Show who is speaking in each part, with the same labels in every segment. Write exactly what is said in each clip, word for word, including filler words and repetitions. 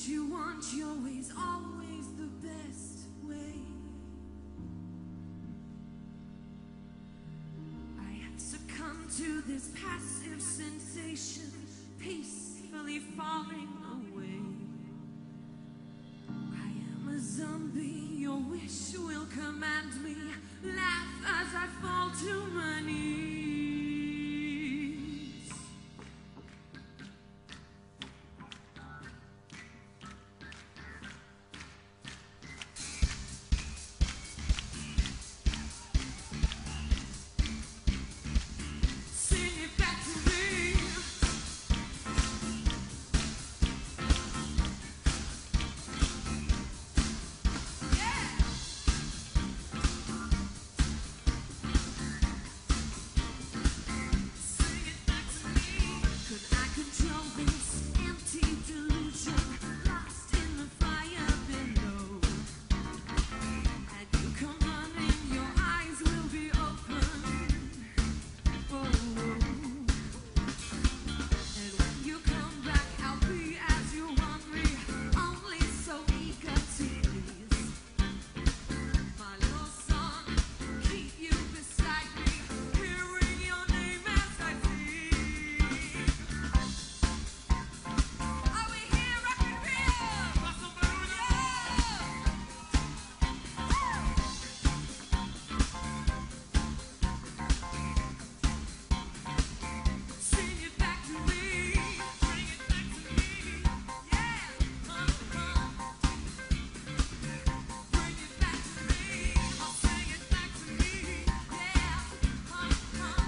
Speaker 1: you want your way's always the best way. I have succumbed to this passive sensation, peacefully falling away. I am a zombie, your wish will command me. Laugh as I fall to my knees. Sing it back to me. Yeah. Sing it back to me. Could I control this empty delusion, lost in the fire below? And you come running, your eyes will be open. Oh, and when you come back, I'll be as you want me, only so eager to please. My little song, keep you beside me, hearing your name as I sleep. Are we here, rock and roll? Faça barulho! Sing it back to me. Bring it back to me. Yeah. Come, come. Bring it back to me. I'll sing it back to me. Yeah. Come, come.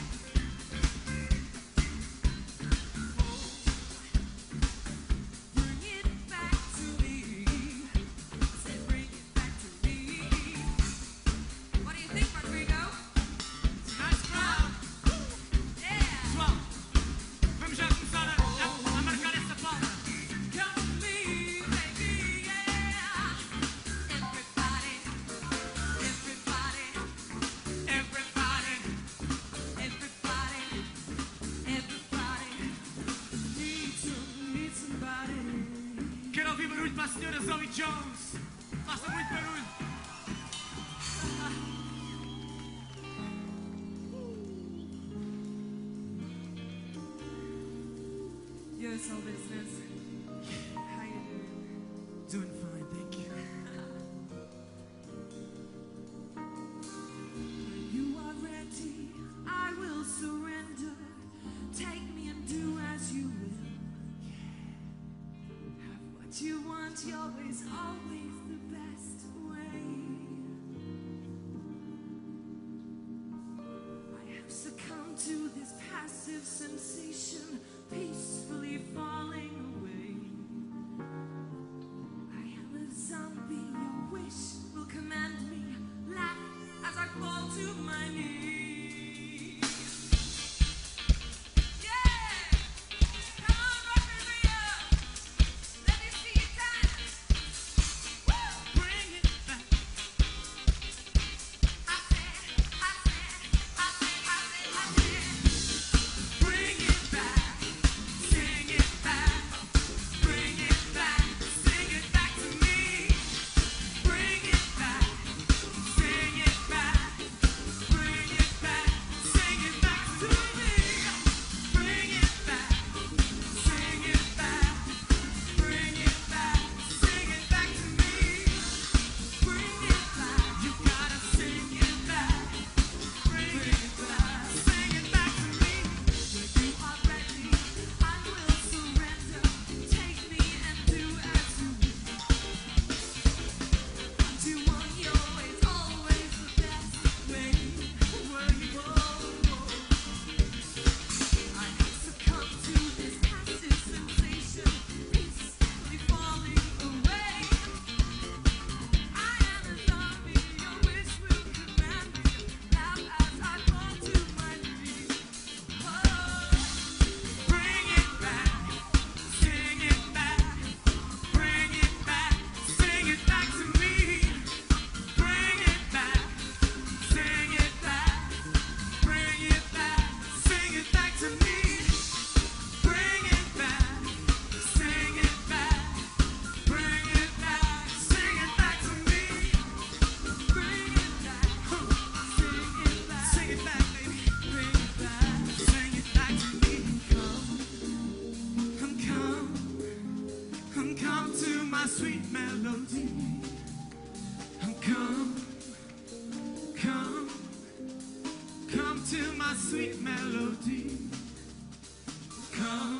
Speaker 1: Bring it back to me. Say, bring it back to me. What do you think, Rodrigo?
Speaker 2: Nice crowd!
Speaker 1: Yeah.
Speaker 2: Pessoal, vamos já começar a, a, a marcar essa palma.
Speaker 1: Come with me, baby, yeah. Everybody, everybody,
Speaker 2: Everybody,
Speaker 1: everybody, everybody needs some, needs somebody.
Speaker 2: quero ouvir barulho para a senhora Zoe Jones. Faça muito barulho.
Speaker 1: Yo, soul business. How you doing?
Speaker 2: Doing fine, thank you.
Speaker 1: When you are ready, I will surrender. Take me and do as you will. Have what you want, your way's always the best way. I have succumbed to this passive sensation, peacefully falling away. I am a zombie, your wish will command me. Laugh as I fall to my knees. Yeah! Come on, rock me up. Let me see you dance. Woo!
Speaker 2: Bring it back.
Speaker 1: I said, I said, I said, I said, I said.
Speaker 2: Bring it back. Sing it back. Bring it back. Sing it back to me. Bring it back. Sing it back. Bring my sweet melody. Come